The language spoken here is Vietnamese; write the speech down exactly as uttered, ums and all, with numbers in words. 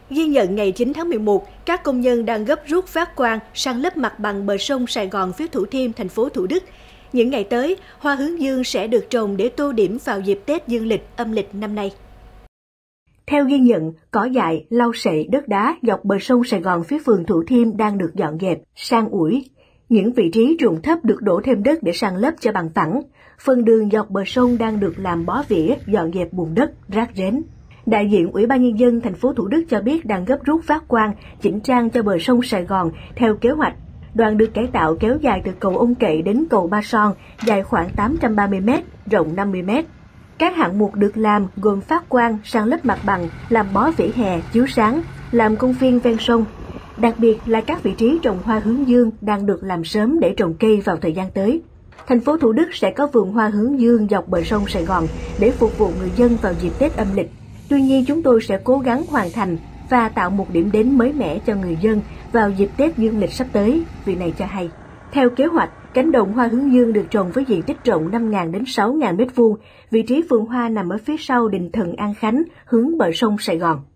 Ghi nhận ngày chín tháng mười một, các công nhân đang gấp rút phát quang san lấp mặt bằng bờ sông Sài Gòn phía Thủ Thiêm, thành phố Thủ Đức. Những ngày tới, hoa hướng dương sẽ được trồng để tô điểm vào dịp Tết Dương lịch âm lịch năm nay. Theo ghi nhận, cỏ dại, lau sậy, đất đá dọc bờ sông Sài Gòn phía phường Thủ Thiêm đang được dọn dẹp, san ủi. Những vị trí ruộng thấp được đổ thêm đất để san lấp cho bằng phẳng. Phần đường dọc bờ sông đang được làm bó vỉa, dọn dẹp bùn đất, rác rến. Đại diện Ủy ban Nhân dân thành phố Thủ Đức cho biết đang gấp rút phát quang, chỉnh trang cho bờ sông Sài Gòn theo kế hoạch. Đoạn được cải tạo kéo dài từ cầu Ông Kậy đến cầu Ba Son, dài khoảng tám trăm ba mươi mét, rộng năm mươi mét. Các hạng mục được làm gồm phát quang, san lấp mặt bằng, làm bó vỉa hè, chiếu sáng, làm công viên ven sông. Đặc biệt là các vị trí trồng hoa hướng dương đang được làm sớm để trồng cây vào thời gian tới. Thành phố Thủ Đức sẽ có vườn hoa hướng dương dọc bờ sông Sài Gòn để phục vụ người dân vào dịp Tết âm lịch. Tuy nhiên, chúng tôi sẽ cố gắng hoàn thành và tạo một điểm đến mới mẻ cho người dân vào dịp Tết Dương lịch sắp tới, vị này cho hay. Theo kế hoạch, cánh đồng hoa hướng dương được trồng với diện tích rộng năm nghìn đến sáu nghìn mét vuông, vị trí vườn hoa nằm ở phía sau đình Thần An Khánh, hướng bờ sông Sài Gòn.